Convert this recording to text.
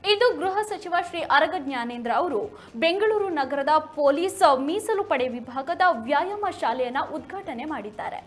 ಇದು ಗೃಹ ಸಚಿವ ಶ್ರೀ ಅರಗ ಜ್ಞಾನೇಂದ್ರ ಅವರು ಬೆಂಗಳೂರು ನಗರದ ಪೊಲೀಸ್ ಮೀಸಲು ಪಡೆ ವಿಭಾಗದ ವ್ಯಾಯಾಮ ಶಾಲೆಯನ್ನು ಉದ್ಘಾಟನೆ ಮಾಡಿದ್ದಾರೆ.